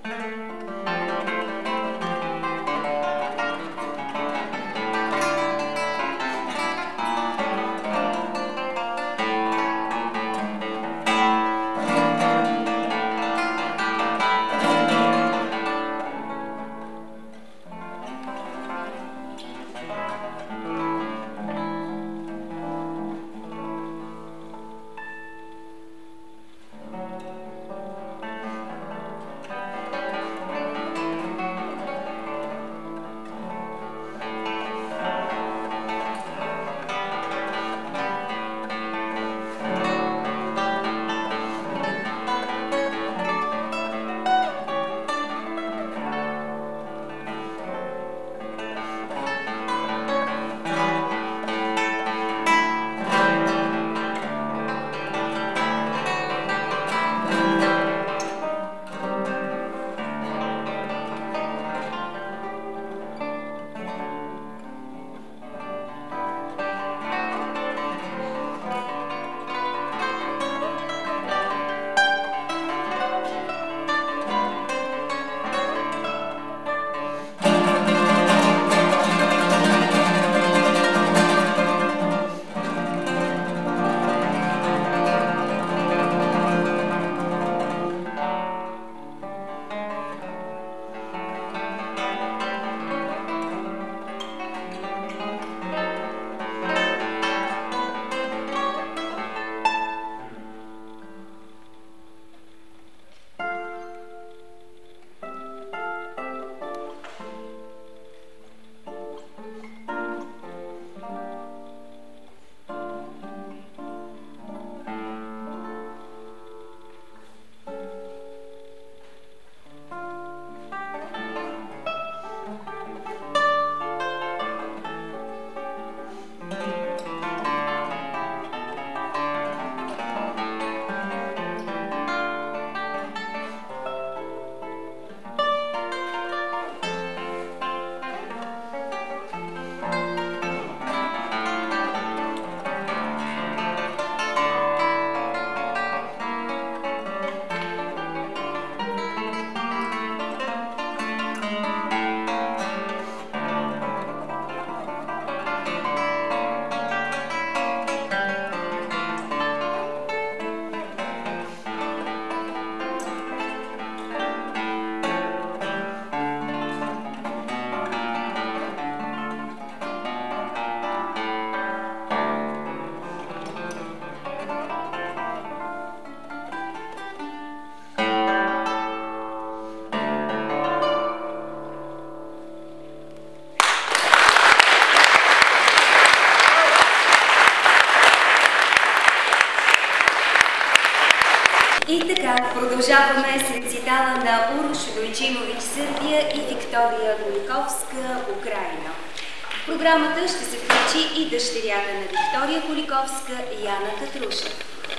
И така, продължаваме с рецитала на Урош Дойчимович, Сърбия, и Виктория Куликовска, Украина. В програмата ще се включи и дъщерята на Виктория Куликовска, Яна Катруша.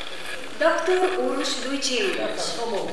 Доктор Урош Дойчимович.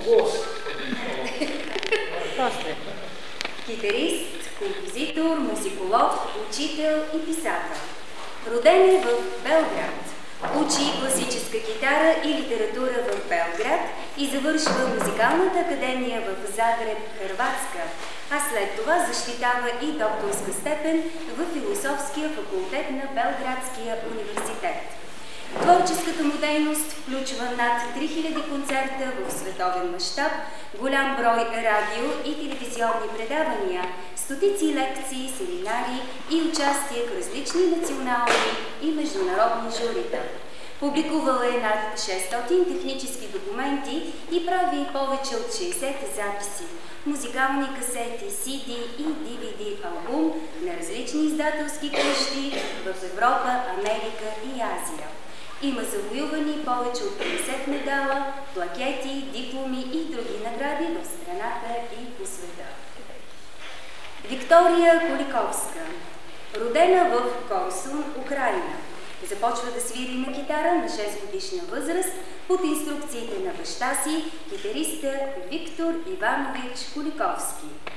Китарист, композитор, музиколог, учител и писател. Роден е в Белград. Учи класическа китара и литература в Белград и завършва Музикалната академия в Загреб, Хърватска, а след това защитава и докторска степен в Философския факултет на Белградския университет. Творческата му дейност включва над 3000 концерта в световен мащаб, голям брой радио и телевизионни предавания, стотици лекции, семинари и участие в различни национални и международни журита. Публикувала е над 600 технически документи и прави повече от 60 записи, музикални касети, CD и DVD албум на различни издателски къщи в Европа, Америка и Азия. Има завоювани повече от 50 медала, плакети, дипломи и други награди в страната и по света. Виктория Куликовска. Родена в Корсун, Украина. Започва да свири на китара на 6-годишна възраст под инструкциите на баща си, китариста Виктор Иванович Куликовски.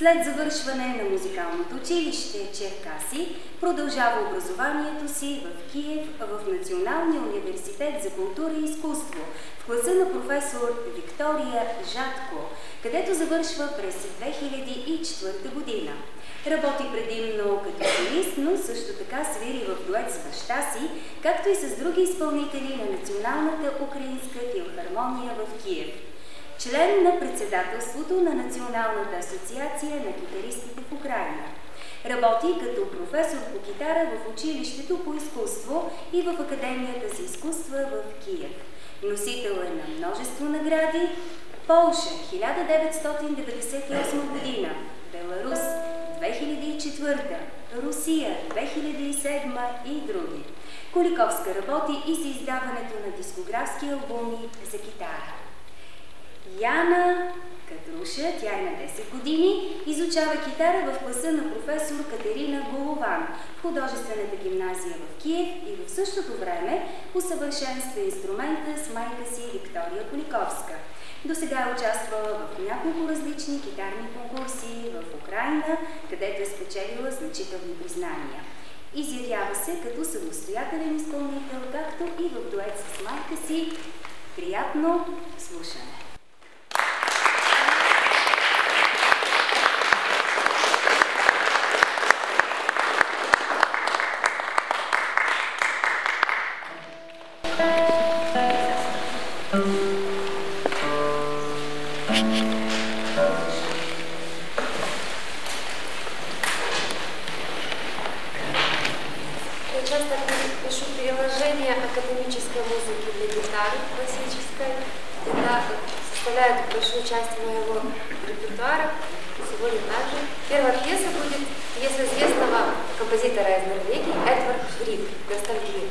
След завършване на музикалното училище Черкаси, продължава образованието си в Киев в Националния университет за култура и изкуство, в класа на професор Виктория Жатко, където завършва през 2004 година. Работи предимно като солист, но също така свири в дует с баща си, както и с други изпълнители на Националната украинска филхармония в Киев. Член на председателството на Националната асоциация на китаристите в Украйна. Работи като професор по китара в училището по изкуство и в Академията за изкуства в Киев. Носител е на множество награди: Полша 1998 година, Беларус 2004, Русия 2007 и други. Куликовска работи и за издаването на дискографски албуми за китара. Яна Катруша, тя е на 10 години, изучава китара в класа на професор Катерина Голован в художествената гимназия в Киев и в същото време усъвършенства инструмента с майка си Виктория Куликовска. Досега е участвала в няколко различни китарни конкурси в Украйна, където е спечелила значителни признания. Изявява се като самостоятелен изпълнител, както и в дует с майка си. Приятно слушане! Пишу приложение академической музыки для гитары классической. Это составляет большую часть моего репертуара. Сегодня также. Первая пьеса будет пьеса известного композитора из Норвегии Эдвард Григ «Ностальгия».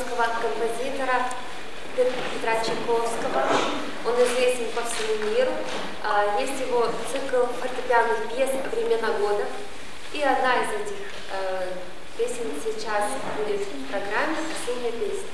польского композитора Петра Чайковского. Он известен по всему миру. Есть его цикл фортепианных пьес «Времена года». И одна из этих песен сейчас будет в программе «Осенняя песня».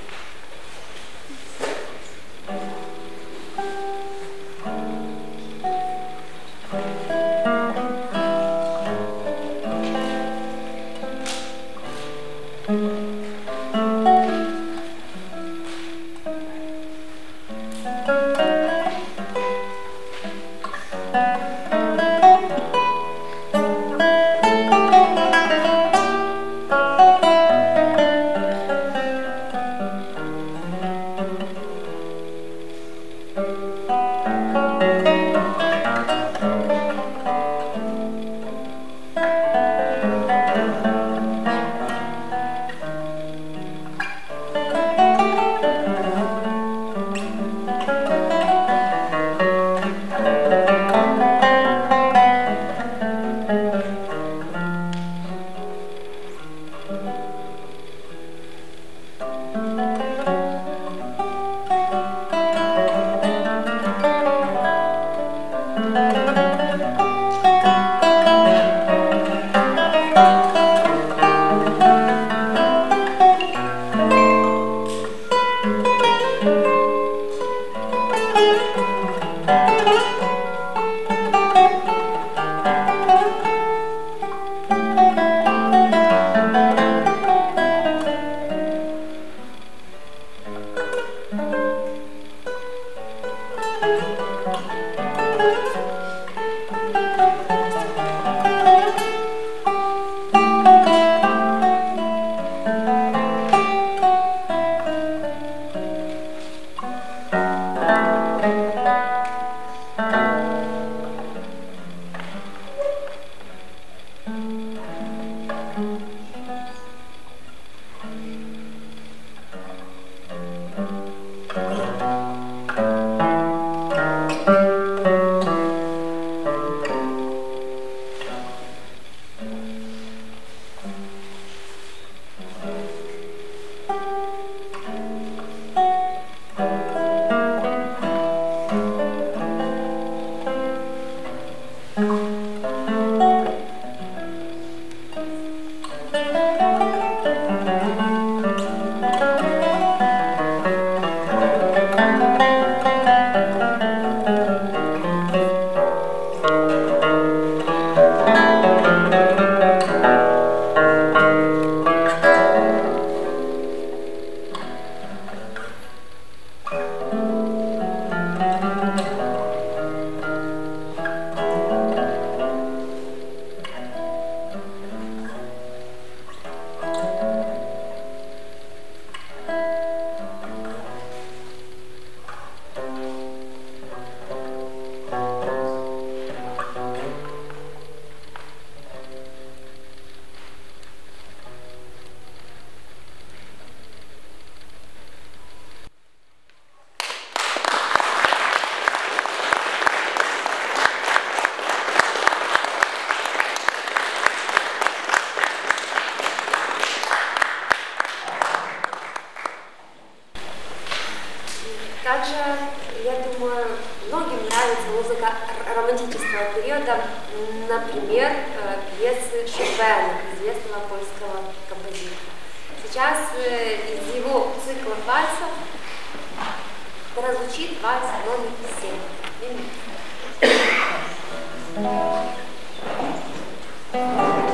Также, я думаю, многим нравится музыка романтического периода, например, пьесы Шопена, известного польского композитора. Сейчас из его цикла вальсов прозвучит вальс номер 7.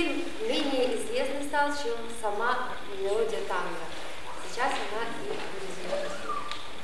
фильм менее известный стал, чем сама мелодия танго. Сейчас она и реализуется.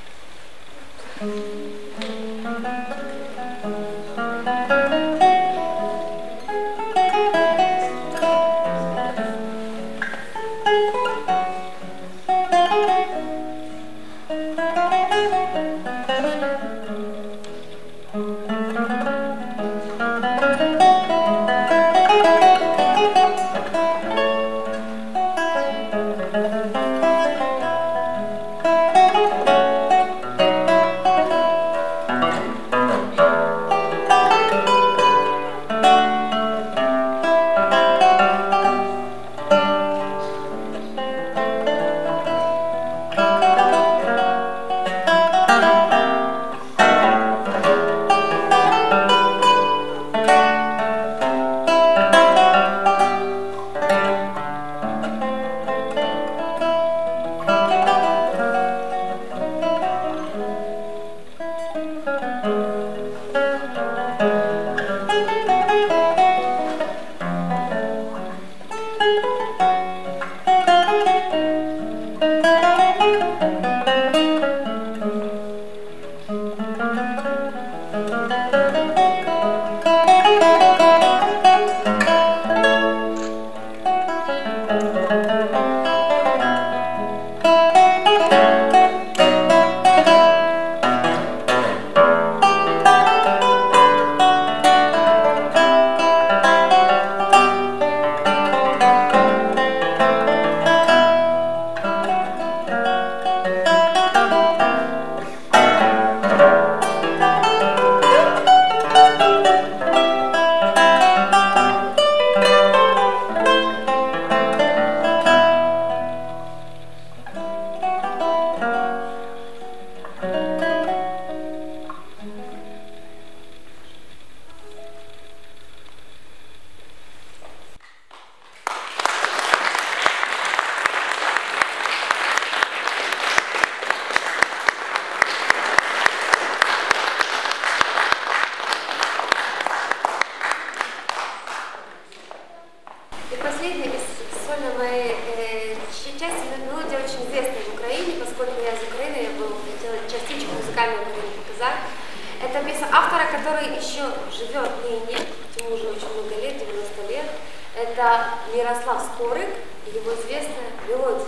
Это песня автора, который еще живет ныне, ему уже очень много лет, 90 лет. Это Мирослав Скорик и его известная мелодия.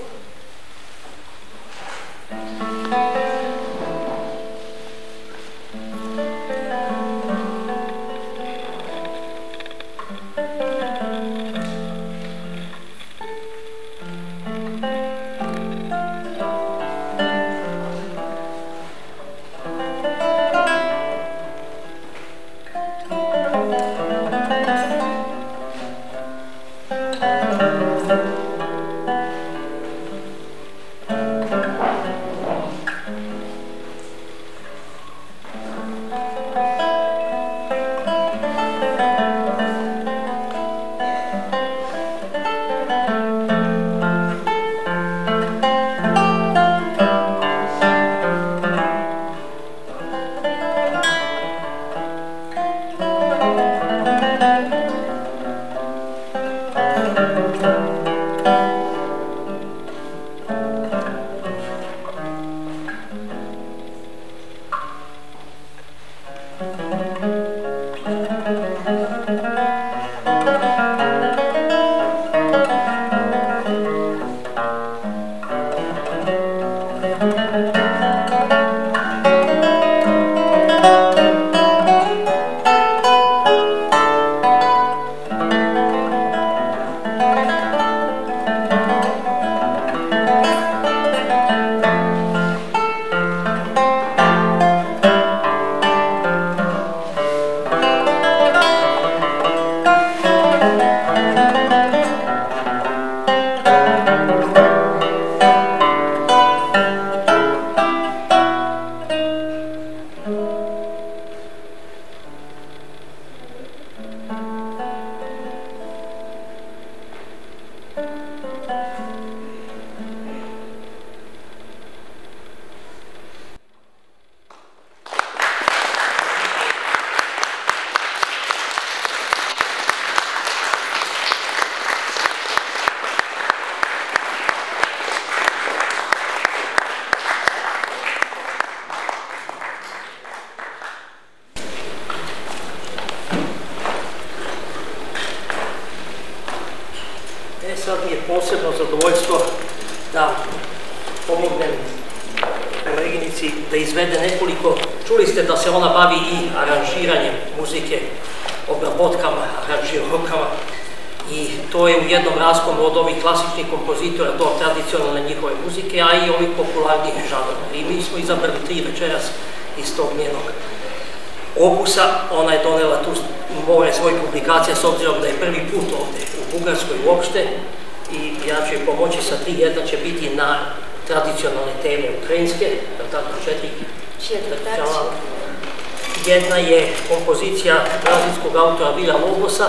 Sad mi je posebno zadovoljstvo da pomognem koleginici da izvede nekoliko, čuli ste da se ona bavi i aranžiranjem muzike, obrabotkama, aranžirokama i to je u jednom rasponu od ovih klasičnih kompozitora do tradicionalne njihove muzike, a i ovih popularnih žanrova. I mi smo izabrali 3 večeras iz tog njenog opusa. Ona je donela tu svoj publikacija s obzirom da je prvi put ovde u Bugarskoj uopšte i ja ću joj pomoći sa 3. Jedna će biti na tradicionalne teme ukrajinske, tako 4. Jedna je kompozicija brazilskog autora Vila Lobosa.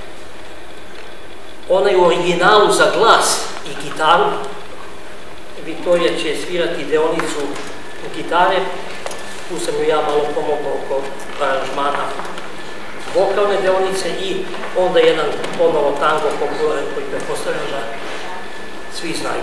Ona je u originalu za glas i gitaru. Viktorija će svirati deonicu gitare. Tu sam ju ja malo pomogao oko aranžmana vokalne deonice i onda jedan ponovo tango popularan koji pretpostavljam da svi znaju.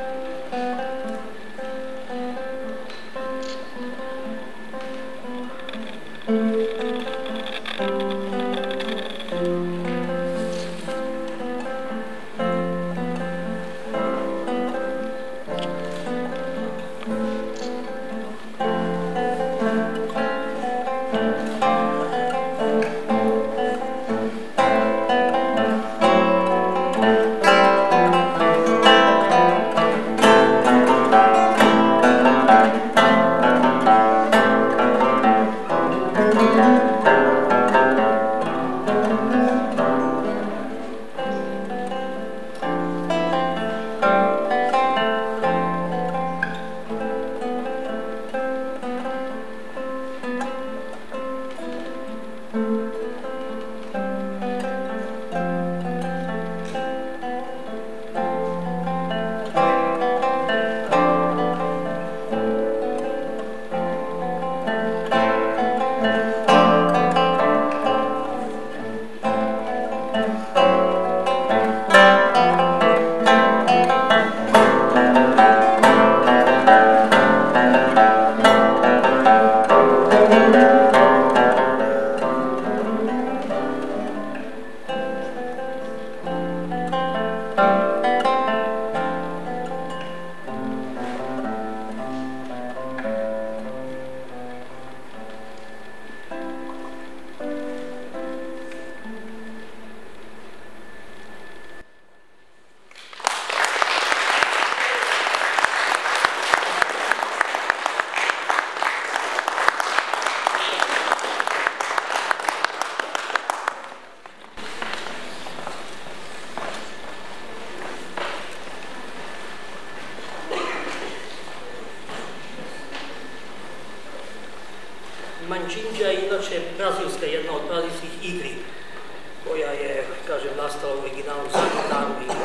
Mandžinđa je inače brazilska, jedna od brazilskih igri koja je, kažem, nastala u originalu za gitaru i